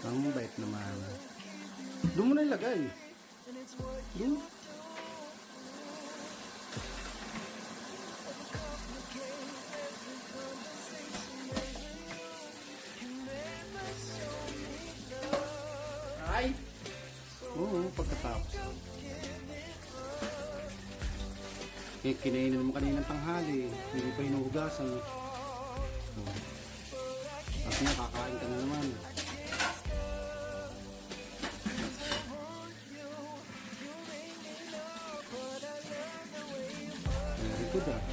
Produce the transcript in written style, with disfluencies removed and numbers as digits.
Ang bait naman. Doon mo na ilagay. Doon. Ay! Oo, pagkatapos. Kinainin mo kaninang tanghali. Hindi pa hinuhugasan. Tapos nakakain ka na naman. Very good ah.